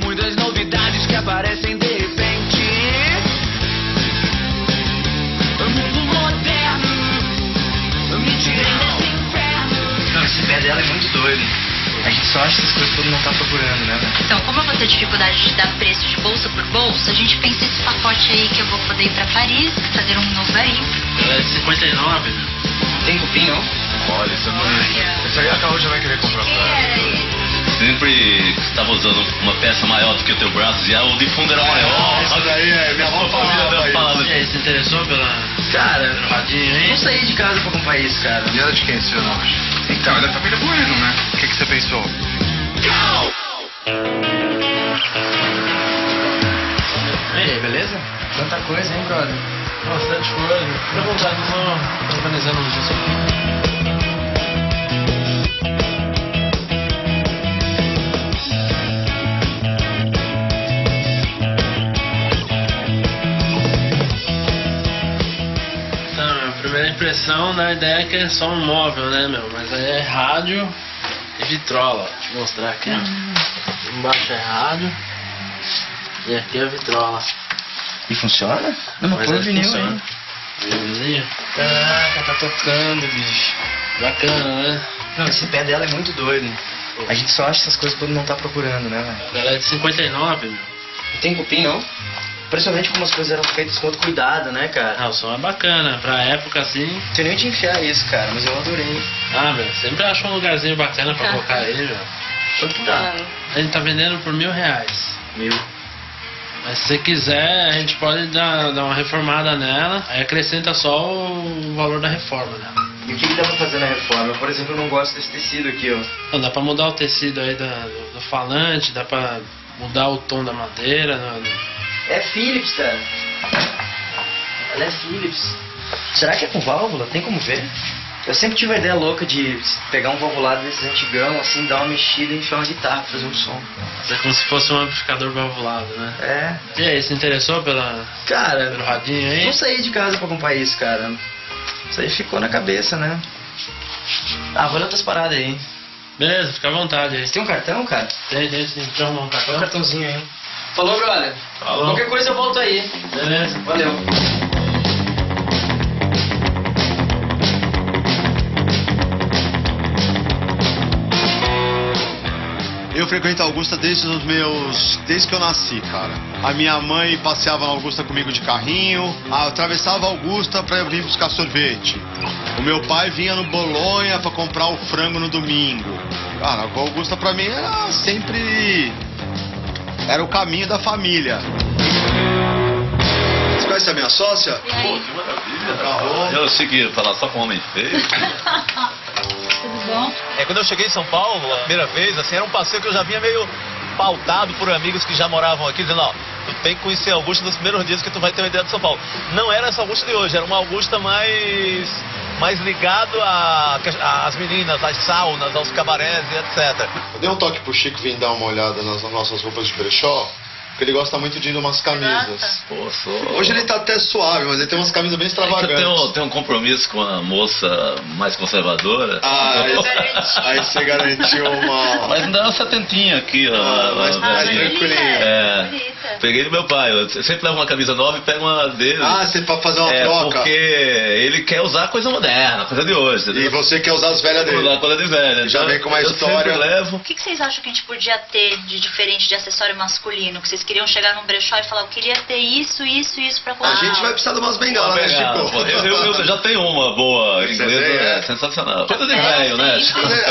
muitas novidades que aparecem de repente. O mundo moderno, me tirei desse inferno. Não, esse pé dela é muito doido. A gente só acha essas coisas quando não tá procurando, né, velho? Então, como eu vou ter dificuldade de dar preço de bolsa por bolsa, a gente pensa esse pacote aí que eu vou poder ir pra Paris, fazer um novo garimpo. É 59, né? Tem cupim, não? Olha, isso não. Isso aí a Caô já vai querer comprar pra ela. Sempre que você tava usando uma peça maior do que o teu braço, já o de fundo era maior. Isso daí é minha avó falava E aí, isso. se interessou pelo Cara, radinho aí? não saí de casa pra comprar isso, cara. E era de quem esse nome? Então, é da família Bueno, né? O que você pensou? E aí, beleza? Tanta coisa, hein, brother? Bastante coisa. Fica à vontade, só organizando uns dias aqui. Então, minha primeira impressão da ideia é que é só um móvel, né, meu? Mas aí é rádio e vitrola. Deixa eu mostrar aqui, ó. Embaixo é rádio e aqui é a vitrola. E funciona? Não, mas põe o vinil aí. funciona. Vinilzinho? Caraca, tá tocando, bicho. Bacana, né? Não, esse pé dela é muito doido. A gente só acha essas coisas quando não tá procurando, né, velho? Ela é de 59, meu. Não tem cupim, não? Principalmente como as coisas eram feitas com outro cuidado, né, cara? Ah, o som é bacana. Pra época, assim... Não sei nem onde enfiar isso, cara, mas eu adorei. Ah, meu, sempre acho um lugarzinho bacana pra colocar ele, meu. Quanto dá? A gente tá vendendo por R$1.000. Mil. Mas se você quiser, a gente pode dar uma reformada nela. Aí acrescenta só o valor da reforma dela. E o que dá pra fazer na reforma? Eu, por exemplo, não gosto desse tecido aqui, ó. Então, dá pra mudar o tecido aí do falante, dá pra mudar o tom da madeira. É Philips, cara. Ela é Philips. Será que é com válvula? Tem como ver? Eu sempre tive a ideia louca de pegar um valvulado desses antigão, assim, dar uma mexida e enfiar uma guitarra pra fazer um som. É como se fosse um amplificador valvulado, né? É. E aí, se interessou pelo Cara, radinho aí? não saí de casa pra comprar isso, cara. Isso aí ficou na cabeça, né? Ah, vou olhar outras paradas aí. Beleza, fica à vontade aí. Você tem um cartão, cara? Tem sim. Deixa eu arrumar um Dá um cartão. cartãozinho aí. Falou, brother. Falou. Qualquer coisa eu volto aí. Beleza. Valeu. Eu frequento a Augusta desde que eu nasci, cara. A minha mãe passeava na Augusta comigo de carrinho, eu atravessava a Augusta pra eu vir buscar sorvete. O meu pai vinha no Bolonha pra comprar o frango no domingo. Cara, a Augusta pra mim era sempre... Era o caminho da família. Você conhece a minha sócia? Pô, que maravilha. Eu achei que ia falar só com homem feio. Tudo bom? Quando eu cheguei em São Paulo, a primeira vez, assim, era um passeio que eu já vinha meio pautado por amigos que já moravam aqui, dizendo, ó, tu tem que conhecer a Augusta nos primeiros dias que tu vai ter uma ideia de São Paulo. Não era essa Augusta de hoje, era uma Augusta mais ligado às meninas, às saunas, aos cabarés e etc. Eu dei um toque pro Chico vir dar uma olhada nas nossas roupas de brechó, porque ele gosta muito de ir umas camisas. Pô, Hoje ele tá até suave, mas ele tem umas camisas bem É que extravagantes. eu tenho um compromisso com a moça mais conservadora. Ah, aí você garantiu uma... Mas ainda é uma setentinha aqui, ó. mais tranquilinha. É. Peguei do meu pai. Eu sempre levo uma camisa nova e pego uma dele. Ah, você pra fazer uma troca. Porque ele quer usar coisa moderna, coisa de hoje. E Entendeu? você quer usar as velhas dele. Usar coisa de velha. Já Então, vem com uma eu história. sempre levo. O que vocês acham que a gente podia ter de diferente de acessório masculino? Que vocês queriam chegar num brechó e falar, eu queria ter isso pra A colocar. gente vai precisar de umas bengalas, né, Legal, Chico? pô. Eu já tenho uma boa Essa inglesa, ideia é sensacional. Coisa de velho, né?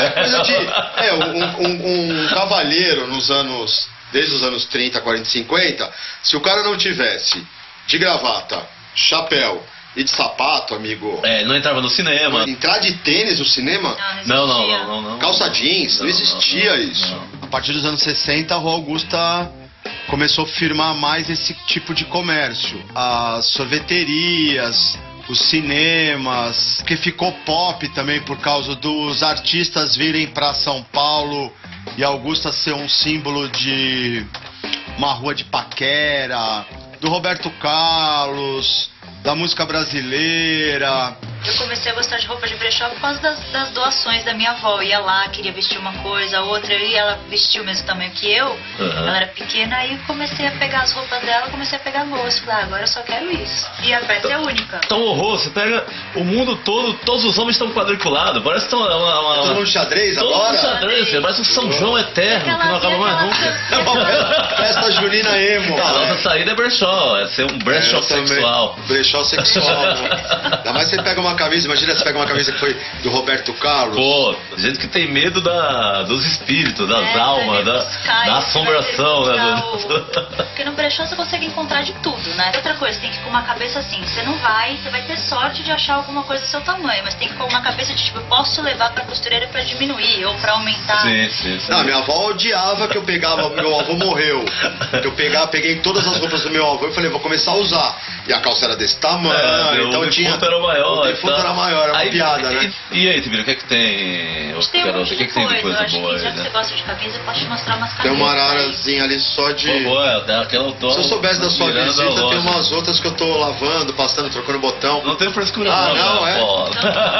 Um cavalheiro desde os anos 30, 40, 50, se o cara não tivesse de gravata, chapéu e de sapato, amigo, Não entrava no cinema. entrar de tênis no cinema, Não. calça jeans, não existia isso. não. A partir dos anos 60, a Rua Augusta começou a firmar mais esse tipo de comércio. As sorveterias, os cinemas, que ficou pop também por causa dos artistas virem para São Paulo e Augusta ser um símbolo de uma rua de paquera, do Roberto Carlos, da música brasileira. Eu comecei a gostar de roupa de brechó por causa das doações da minha avó. Ia lá, queria vestir uma coisa, outra, e ela vestiu o mesmo tamanho que eu. Ela era pequena, aí eu comecei a pegar as roupas dela, comecei a pegar gosto. Falei, agora eu só quero isso. E a peça é única. Então, horror, você pega o mundo todo, todos os homens estão quadriculados. Parece que estão Todo mundo xadrez todo agora? mundo xadrez, parece um São João eterno, que não acaba mais nunca. Festa junina emo. A nossa saída é brechó, é ser um brechó sexual. Brechó sexual, né? Ainda mais você pega uma camisa, imagina você pega uma camisa que foi do Roberto Carlos. Pô, gente que tem medo dos espíritos, das almas, da assombração, né? Porque no brechó você consegue encontrar de tudo, né? Outra coisa, você tem que ir com uma cabeça assim, você vai ter sorte de achar alguma coisa do seu tamanho, mas tem que ir com uma cabeça de tipo, eu posso te levar pra costureira pra diminuir ou pra aumentar. Sim. Não, minha avó odiava que eu pegava, meu avô morreu. Eu peguei todas as roupas do meu avô e falei, vou começar a usar. E a calça era desse tamanho, então o tinha. defunto era maior. O defunto era maior, era uma piada, né? E aí, Tibira, o que é que tem? A gente tem um monte de tem de coisa, coisa eu acho boa que já aí, que né? você gosta de camisa, eu posso te mostrar umas Tem camisas. uma aí. ararazinha ali só de. Aquela autógrafo. Se eu soubesse da sua Mirando a visita, tem loja. umas outras que eu tô lavando, passando, trocando botão. Não tem frescura não, é? Pô.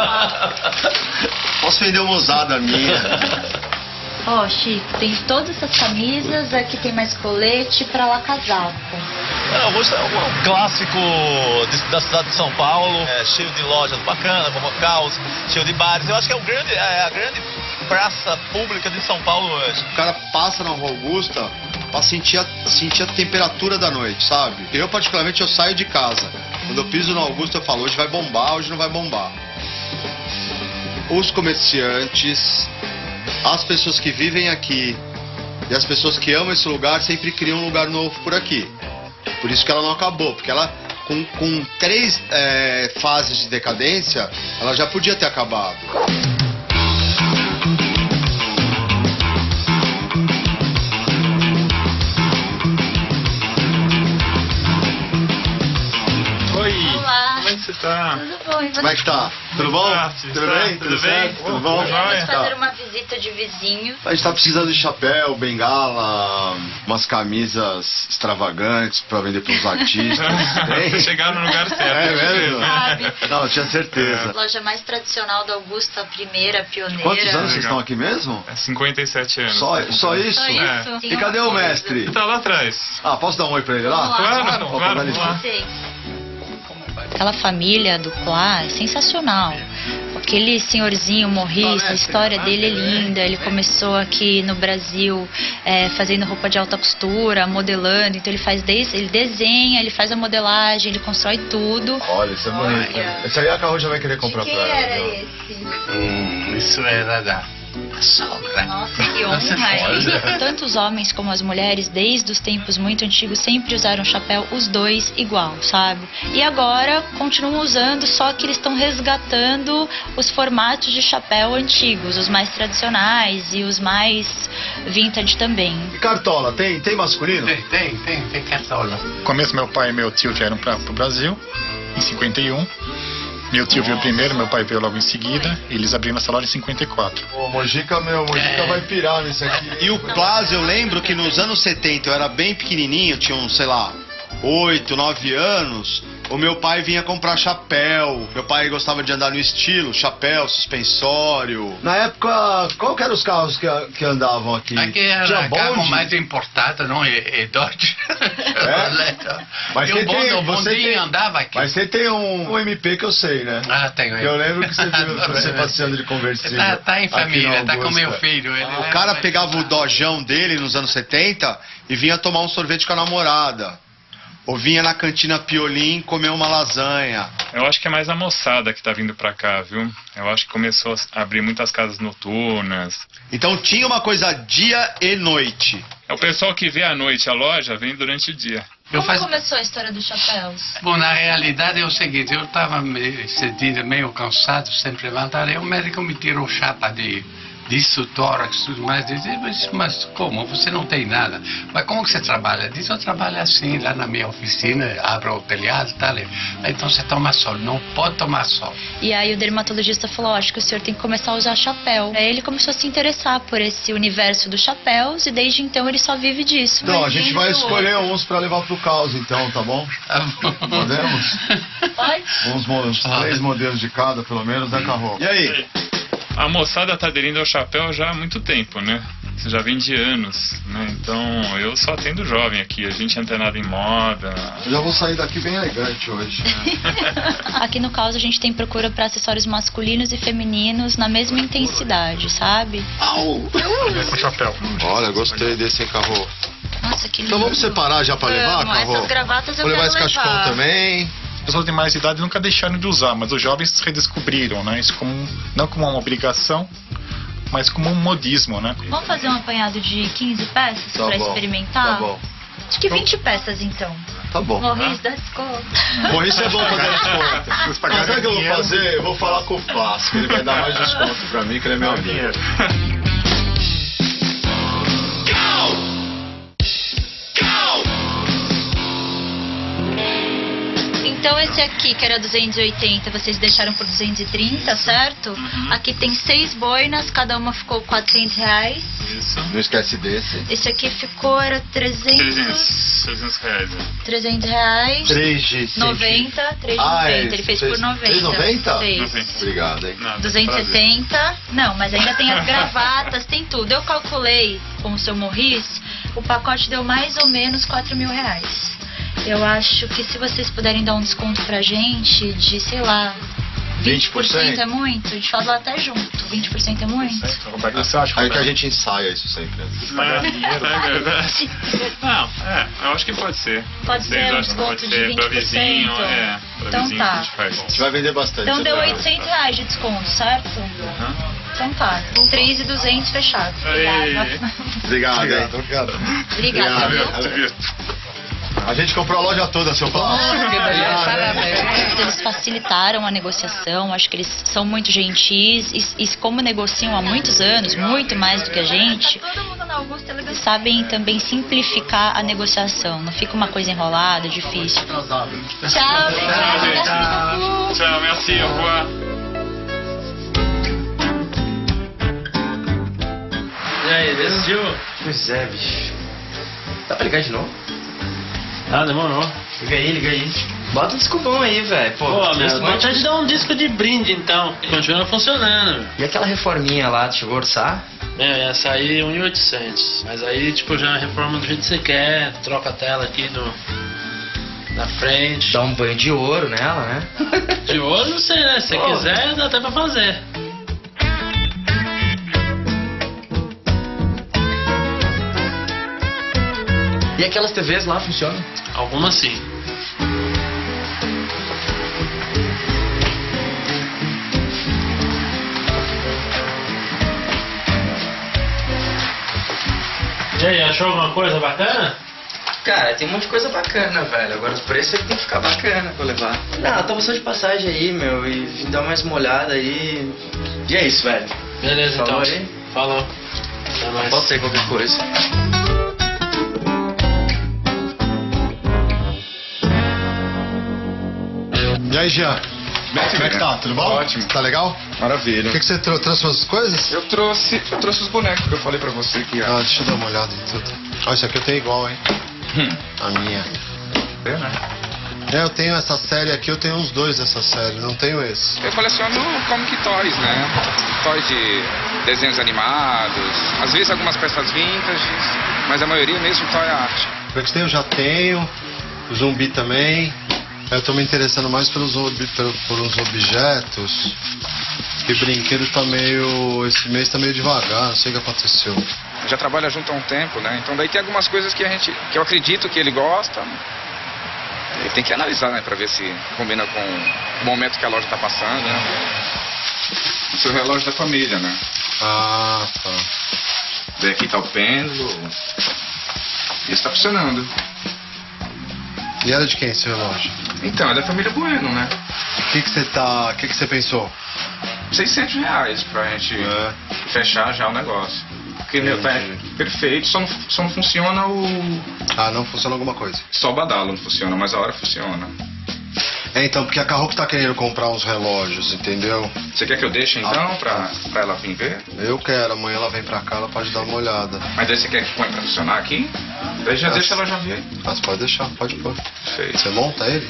Posso vender uma usada minha. Ó, Chico, tem todas essas camisas, aqui tem mais colete, pra lá casaco. Augusta é um clássico da cidade de São Paulo, cheio de lojas bacanas, como Caos, cheio de bares. Eu acho que é a grande praça pública de São Paulo hoje. O cara passa na Rua Augusta pra sentir a temperatura da noite, sabe? Eu, particularmente, eu saio de casa. Quando eu piso na Augusta, eu falo, hoje vai bombar, hoje não vai bombar. Os comerciantes, as pessoas que vivem aqui e as pessoas que amam esse lugar sempre criam um lugar novo por aqui. Por isso que ela não acabou, porque ela, com 3 fases de decadência, ela já podia ter acabado. Olá. Como é que você tá? Tudo bom, e você? Como é que tá? Tudo bom? Tudo bem? Tudo bem? certo? Tudo bom? Vamos fazer uma visita de vizinho. A gente tá precisando de chapéu, bengala, umas camisas extravagantes pra vender pros artistas. Tem? Chegaram no lugar certo. É mesmo? Sabe? Não, eu tinha certeza. Loja mais tradicional da Augusta, a primeira, pioneira. Quantos anos vocês Legal. estão aqui mesmo? É 57 anos. Só isso? Só isso? É. Tem E cadê uma o coisa. mestre? Ele tá lá atrás. Ah, posso dar um oi pra ele lá? Vamos lá. Claro, Ó, claro, dá licença. vamos lá. Vocês. Aquela família do Clá é sensacional. Aquele senhorzinho morrista, a história dele é linda. Ele começou aqui no Brasil fazendo roupa de alta costura, modelando. Então ele desenha, ele faz a modelagem, ele constrói tudo. Olha, isso é bonito. Olha. Esse aí a Carol já vai querer comprar pra ela. viu? esse? Isso era da sogra. Nossa, que honra! Tanto os homens como as mulheres, desde os tempos muito antigos, sempre usaram chapéu, os dois igual, sabe? E agora continuam usando, só que eles estão resgatando os formatos de chapéu antigos, os mais tradicionais e os mais vintage também. E cartola, tem masculino? Tem cartola. No começo, meu pai e meu tio vieram para o Brasil, em 51. Meu tio veio primeiro, meu pai veio logo em seguida. E eles abriram essa loja em 54. Ô, Mojica vai pirar nisso aqui. E o Plas, eu lembro que nos anos 70 eu era bem pequenininho, tinha uns, sei lá, 8, 9 anos. O meu pai vinha comprar chapéu. Meu pai gostava de andar no estilo, chapéu, suspensório. Na época, qual que eram os carros que andavam aqui? Aqui era carro mais importado, não? É Dodge. Mas E você o bonde, tem, o você bondinho tem, andava aqui. mas você tem um MP que eu sei, né? Ah, tenho. Eu lembro que você passeando de conversível. Tá em aqui na família, tá com Augusta. meu filho. Ele O cara pegava o dojão dele nos anos 70 e vinha tomar um sorvete com a namorada. Ou vinha na cantina Piolim comer uma lasanha. Eu acho que é mais a moçada que tá vindo pra cá, viu? Eu acho que começou a abrir muitas casas noturnas. Então tinha uma coisa dia e noite. É o pessoal que vê à noite a loja, vem durante o dia. Como começou a história dos chapéus? Bom, na realidade é o seguinte, eu estava esse dia meio cansado, sempre levantar, e o médico me tirou chapa de disse o tórax e tudo mais. Disse, mas como? Você não tem nada. Mas como que você trabalha? Diz, eu trabalho assim, lá na minha oficina, abro o telhado e tal. Então você toma sol, não pode tomar sol. E aí o dermatologista falou, acho que o senhor tem que começar a usar chapéu. Aí ele começou a se interessar por esse universo dos chapéus e desde então ele só vive disso. Então, a gente vai escolher uns pra levar pro caos, então, tá bom? Podemos? Pode? Uns 3 modelos de cada, pelo menos, né, Carro? E aí? A moçada tá aderindo ao chapéu já há muito tempo, né? Já vem de anos, né? Então eu só atendo jovem aqui, a gente é antenado em moda. Eu já vou sair daqui bem elegante hoje. Aqui no Caos a gente tem procura para acessórios masculinos e femininos na mesma intensidade, sabe? Au! Esse chapéu. Olha, gostei desse, hein, Carro? Nossa, que lindo. Então vamos separar já pra levar, Carro? Essas gravatas eu vou levar quero esse cachecol também. As pessoas de mais idade nunca deixaram de usar, mas os jovens redescobriram, né? Isso como, não como uma obrigação, mas como um modismo, né? Vamos fazer um apanhado de 15 peças Tá pra bom, experimentar? Tá bom. Acho que 20 peças então. Tá bom. Morris dá desconto. Morris é bom pra dar desconto. Mas sabe o que eu vou fazer? Eu vou falar com o Páscoa, ele vai dar mais desconto pra mim, que ele é meu amigo. Então esse aqui, que era 280, vocês deixaram por 230, certo? Aqui tem 6 boinas, cada uma ficou R$400. Isso. Não esquece desse. Esse aqui ficou, era 300 reais. R$300. 390. 390, ele fez por 90. 390? Fez. Obrigado, hein? 270. Não, mas ainda tem as gravatas, tem tudo. Eu calculei com o seu Morris, o pacote deu mais ou menos R$4.000. Eu acho que se vocês puderem dar um desconto pra gente de, sei lá, 20% é muito? A gente faz lá até junto. 20% é muito? Aí que a gente ensaia isso sempre. Não, eu acho que pode ser. Pode ser um desconto de 20%? Pra vizinho, pra então vizinho tá. a gente faz. A gente vai vender bastante. Então deu R$800 de desconto, certo? Então tá. 3.200 fechado. Obrigado. Obrigada, viu? A gente comprou a loja toda, seu Paulo. Eles facilitaram a negociação, acho que eles são muito gentis e como negociam há muitos anos, muito mais do que a gente, sabem também simplificar a negociação, não fica uma coisa enrolada, difícil. Tchau, obrigada. Tchau, merci, au revoir. E aí, decidiu? Pois é, bicho. Dá pra ligar de novo? Ah, demorou. Liga aí. Bota um disco bom aí, velho. Pô, meu, vontade de dar um disco de brinde, então. Continua funcionando. E aquela reforminha lá, chegou a orçar? Ia sair 1.800. Mas aí, tipo, já reforma do jeito que você quer. Troca a tela aqui na frente. Dá um banho de ouro nela, né? De ouro, não sei, né? Se você quiser, dá até pra fazer. E aquelas TVs lá funcionam? Algumas sim. E aí, achou alguma coisa bacana? Cara, tem um monte de coisa bacana, velho. Agora os preços é que tem que ficar bacana pra levar. Não, eu tava só de passagem aí, meu, e vim dar mais uma olhada aí. E é isso, velho. Beleza, Falou então. aí? Falou. Até mais. Pode ser qualquer coisa. E aí, Jean? Como é que tá? Tudo bom? Ótimo. Tá legal? Maravilha. O que você trouxe as coisas? Eu trouxe os bonecos que eu falei pra você que Ah, deixa eu dar uma olhada em tudo. Ó, isso aqui eu tenho igual, hein? A minha. Eu tenho essa série aqui, eu tenho uns 2 dessa série, não tenho esse. Eu coleciono Comic Toys, né? Toys de desenhos animados, às vezes algumas peças vintage, mas a maioria mesmo toy art. Frankenstein eu já tenho, o zumbi também. Eu tô me interessando mais por uns objetos. E brinquedo tá meio... Esse mês tá meio devagar, não sei o que aconteceu. Já trabalha junto há um tempo, né? Então daí tem algumas coisas que eu acredito que ele gosta. Ele tem que analisar, né? Pra ver se combina com o momento que a loja tá passando, né? O seu relógio da família, né? Ah, tá. Daí aqui tá o pêndulo. Isso tá funcionando. E era de quem esse relógio? Então, é da família Bueno, né? O que você pensou? R$600 pra gente fechar já o negócio. Porque meu, tá perfeito, só não funciona o... Ah, não funciona alguma coisa. Só o badalo não funciona, mas a hora funciona. Então, porque a Carro que tá querendo comprar uns relógios, entendeu? Você quer que eu deixe então, pra ela vir ver? Eu quero, amanhã ela vem pra cá, ela pode dar uma olhada. Mas daí você quer que põe pra funcionar aqui? Daí já deixa ela já ver. Mas pode deixar, pode pôr. Feito. Você monta ele?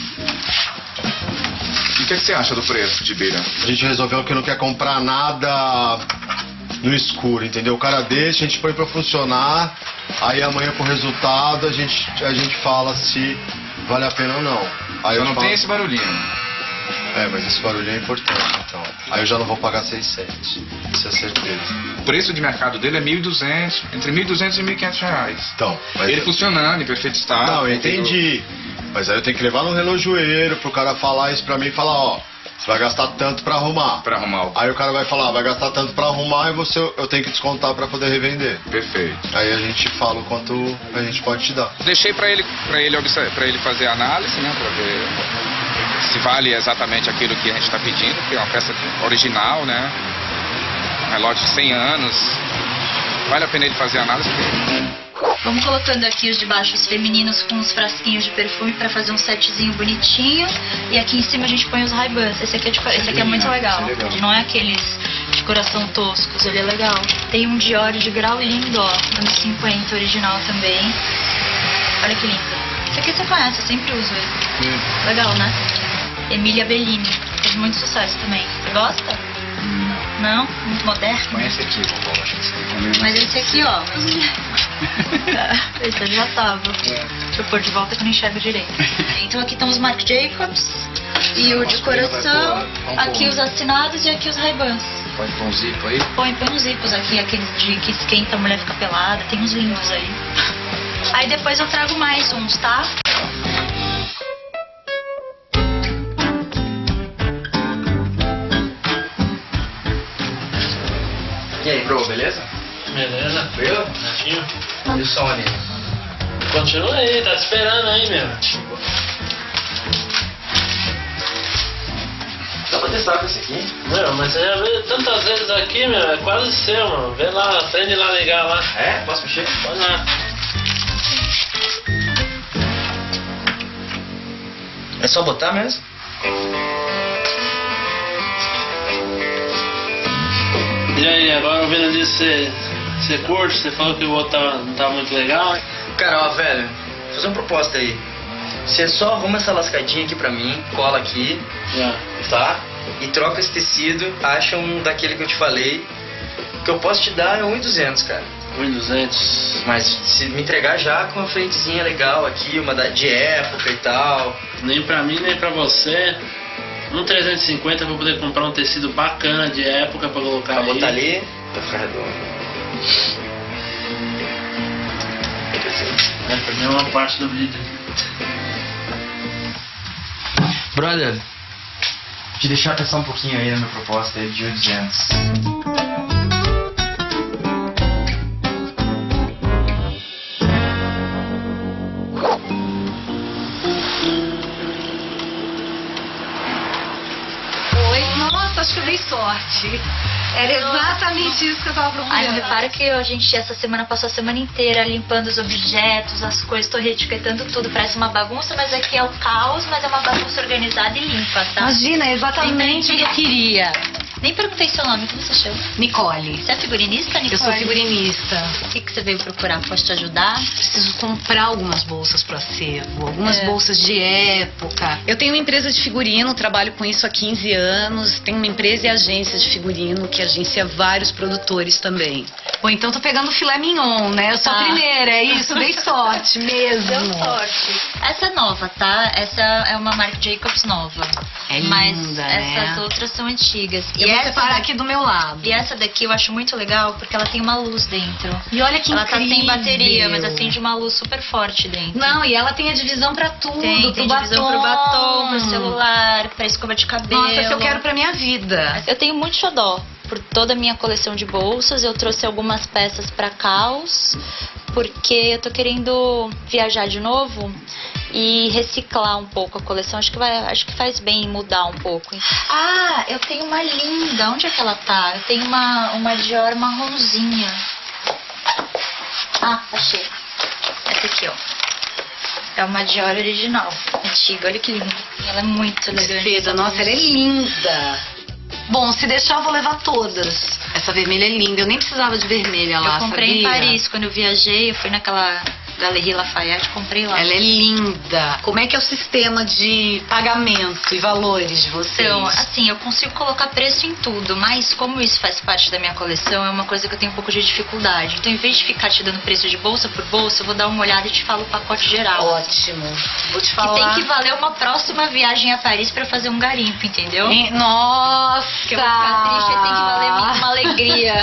E o que você acha do preço de Bira? A gente resolveu que não quer comprar nada no escuro, entendeu? O cara deixa, a gente põe pra funcionar, aí amanhã com o resultado a gente fala se vale a pena ou não. Aí eu não tenho esse barulhinho. Mas esse barulhinho é importante, então. Aí eu já não vou pagar 600, isso é certeza. O preço de mercado dele é 1.200, entre 1.200 e 1.500 reais. Então, ele funcionando, em perfeito estado. Não, eu entendi. Mas aí eu tenho que levar no relojoeiro pro cara falar isso pra mim e falar, ó, você vai gastar tanto pra arrumar. Pra arrumar. Aí o cara vai falar, vai gastar tanto pra arrumar e eu tenho que descontar pra poder revender. Perfeito. Aí a gente fala o quanto a gente pode te dar. Deixei pra ele fazer a análise, né, pra ver se vale exatamente aquilo que a gente tá pedindo, que é uma peça original, né, um relógio de 100 anos. Vale a pena ele fazer a análise? Vamos colocando aqui os de baixo, os femininos, com uns frasquinhos de perfume pra fazer um setzinho bonitinho. E aqui em cima a gente põe os Ray-Bans. Esse aqui é muito legal. Ele não é aqueles de coração toscos, ele é legal. Tem um Dior de grau lindo, ó, anos 50, original também. Olha que lindo. Esse aqui você conhece, eu sempre uso ele. Legal, né? Emília Bellini. Fez muito sucesso também. Você gosta? Não? Muito moderno? Conhece aqui, vovó, acho que você tem. Mas esse aqui, ó. Esse já tava. Deixa eu pôr de volta que eu não enxergo direito. Então aqui estão os Marc Jacobs e o de coração. Aqui os assinados e aqui os Ray-Bans. Pode pôr um zipo aí? Põe uns zipos aqui, aqueles de que esquenta, a mulher fica pelada. Tem uns lindos aí. Aí depois eu trago mais uns, tá? E aí, bro, beleza? Beleza. Viu? Certinho. E o som ali? Continua aí, tá esperando aí, meu. Dá pra testar com esse aqui? Meu, mas você já veio tantas vezes aqui, meu, é quase seu, mano. Vê lá, aprende lá, ligar lá. É? Posso mexer? Pode lá. É só botar mesmo? E aí, agora ouvindo disso, você curte? Você falou que o outro não tava muito legal, hein? Cara, ó, velho, vou fazer uma proposta aí. Você só arruma essa lascadinha aqui pra mim, cola aqui, tá? E troca esse tecido, acha um daquele que eu te falei. O que eu posso te dar é 1.200, cara. 1.200. Mas se me entregar já com uma frentezinha legal aqui, uma de época e tal. Nem pra mim, nem pra você. 1.350 pra poder comprar um tecido bacana de época pra colocar pra aí. botar ali, pra ficar redondo. Pra mim é uma parte do vídeo. Brother, te deixar pensar um pouquinho aí na minha proposta aí de 1.200. Acho que eu dei sorte. Era exatamente isso que eu tava procurando. Ai, não repara que a gente essa semana passou a semana inteira limpando os objetos, as coisas, tô reetiquetando tudo. Parece uma bagunça, mas aqui é o caos, mas é uma bagunça organizada e limpa, tá? Imagina, é exatamente o que eu queria. Nem perguntei seu nome, como você chama? Nicole. Você é figurinista, Nicole? Eu sou figurinista. O que você veio procurar? Posso te ajudar? Preciso comprar algumas bolsas pro acervo, algumas bolsas de época. Eu tenho uma empresa de figurino, trabalho com isso há 15 anos. Tenho uma empresa e agência de figurino que agencia vários produtores também. Bom, então tô pegando filé mignon, né? Eu sou a primeira, é isso, dei sorte mesmo. Deu sorte. Essa é nova, tá? Essa é uma Marc Jacobs nova. É linda, mas né? essas outras são antigas. Eu vou separar aqui do meu lado. E essa daqui eu acho muito legal porque ela tem uma luz dentro. E olha que ela incrível. Tá sem bateria, mas acende uma luz super forte dentro. Não, e ela tem a divisão pra tudo. Tem pro divisão batom. pro batom, pro celular, pra escova de cabelo. Nossa, essa eu quero pra minha vida. Eu tenho muito xodó por toda a minha coleção de bolsas. Eu trouxe algumas peças pra caos, porque eu tô querendo viajar de novo e reciclar um pouco a coleção. Acho que faz bem mudar um pouco. Ah, eu tenho uma linda. Onde é que ela tá? Eu tenho uma Dior marronzinha. Ah, achei. Essa aqui, ó. É uma Dior original, antiga. Olha que linda. Ela é muito elegante. Seda, nossa, ela é linda. Bom, se deixar eu vou levar todas. Essa vermelha é linda. Eu nem precisava de vermelha lá, Eu comprei sabia? em Paris quando eu viajei. Eu fui naquela Galerie Lafayette, comprei lá. Ela é linda. Como é que é o sistema de pagamento e valores de vocês? Então, assim, eu consigo colocar preço em tudo, mas como isso faz parte da minha coleção, é uma coisa que eu tenho um pouco de dificuldade. Então, em vez de ficar te dando preço de bolsa por bolsa, eu vou dar uma olhada e te falo o pacote geral. Ótimo. Vou te falar. Que tem que valer uma próxima viagem a Paris pra fazer um garimpo, entendeu? Nossa! Porque eu vou ficar triste e tem que valer muito uma alegria.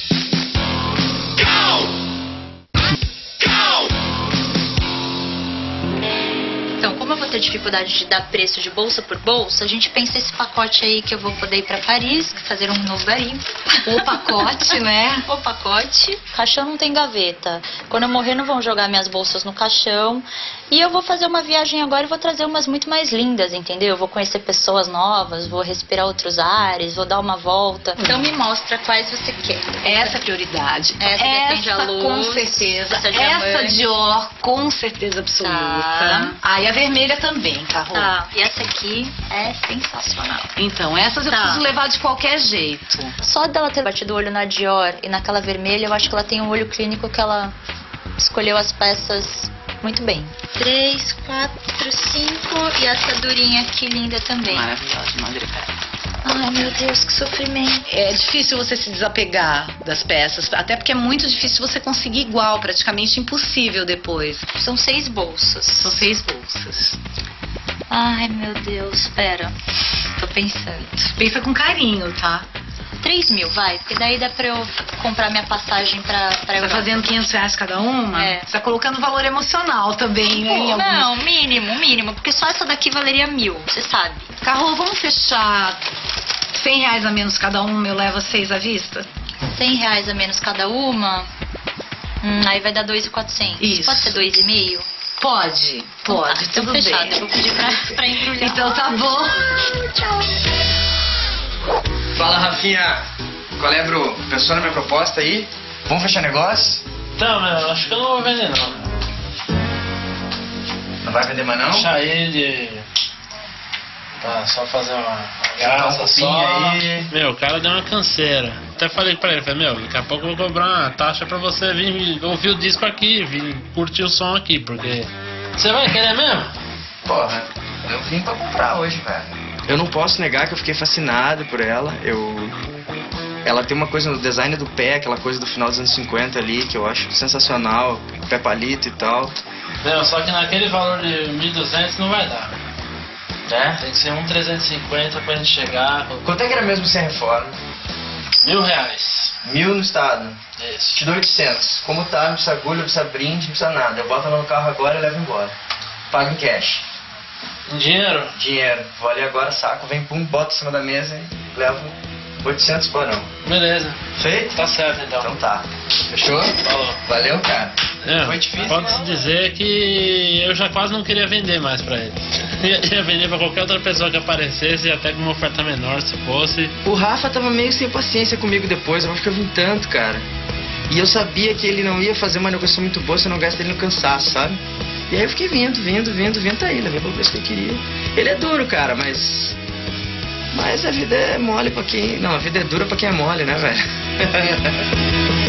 Então, como eu vou ter dificuldade de dar preço de bolsa por bolsa, a gente pensa esse pacote aí que eu vou poder ir pra Paris, fazer um novo garimpo. O pacote, né? O pacote. Caixão não tem gaveta. Quando eu morrer, não vão jogar minhas bolsas no caixão. E eu vou fazer uma viagem agora e vou trazer umas muito mais lindas, entendeu? Eu vou conhecer pessoas novas, vou respirar outros ares, vou dar uma volta. Então me mostra quais você quer. Essa é a prioridade. Essa que acende a luz. Com certeza. Essa Dior, com certeza absoluta. Tá. Ah, e a vermelha também, Carol. Tá. E essa aqui é sensacional. Então, essas eu preciso levar de qualquer jeito. Só dela ter batido o olho na Dior e naquela vermelha, eu acho que ela tem um olho clínico que ela escolheu as peças muito bem. 3, 4, 5 e essa durinha aqui linda também. Maravilhosa, madrigada. Ai, meu Deus, que sofrimento. É difícil você se desapegar das peças, até porque é muito difícil você conseguir igual, praticamente impossível depois. São 6 bolsas. São 6 bolsas. Ai, meu Deus, pera. Tô pensando. Pensa com carinho, tá? 3 mil, vai, porque daí dá pra eu comprar minha passagem pra Tá fazendo R$500 cada uma? É. Você tá colocando valor emocional também, né? em alguns- Não, mínimo, porque só essa daqui valeria 1.000, você sabe. Carol, vamos fechar R$100 a menos cada uma, eu levo 6 à vista? R$100 a menos cada uma, aí vai dar 2.400. Isso. Pode ser 2,5? Pode, Então tudo fechado, bem. eu vou pedir pra embrulhar. Então tá bom. Tchau. Fala, Rafinha. Qual é, bro? Pensou na minha proposta aí? Vamos fechar negócio? Então, meu, acho que eu não vou vender não. Não vai vender mais não? Deixar ele. Tá, só fazer uma Jogar um graça copinho só. aí. Meu, o cara deu uma canseira. Até falei pra ele, meu, daqui a pouco eu vou cobrar uma taxa pra você vir ouvir o disco aqui, vir curtir o som aqui, porque. Você vai querer mesmo? Porra, eu vim pra comprar hoje, velho. Eu não posso negar que eu fiquei fascinado por ela. Ela tem uma coisa no design do pé, aquela coisa do final dos anos 50 ali, que eu acho sensacional. Pé palito e tal. Meu, só que naquele valor de 1.200 não vai dar. É? Tem que ser 1.350 pra gente chegar. Quanto é que era mesmo sem reforma? R$1.000. 1.000 no estado. Isso. Te dou 800. Como tá, não precisa agulha, não precisa brinde, não precisa nada. Eu boto ela no carro agora e levo embora. Pago em cash. Em dinheiro? Dinheiro. Vou ali agora, saco, vem, pum, boto em cima da mesa e levo 800 porão. Beleza. Feito? Tá certo então. Então tá. Fechou? Falou. Valeu, cara. É, Foi difícil. pode-se dizer que eu já quase não queria vender mais pra ele. Ia vender pra qualquer outra pessoa que aparecesse, até com uma oferta menor se fosse. O Rafa tava meio sem paciência comigo depois, eu acho que eu vim tanto, cara. E eu sabia que ele não ia fazer uma negociação muito boa se eu não gastasse ele no cansaço, sabe? E aí eu fiquei vindo, tá aí, levei pelo preço que eu queria. Ele é duro, cara, mas a vida é mole pra quem... Não, a vida é dura pra quem é mole, né, velho?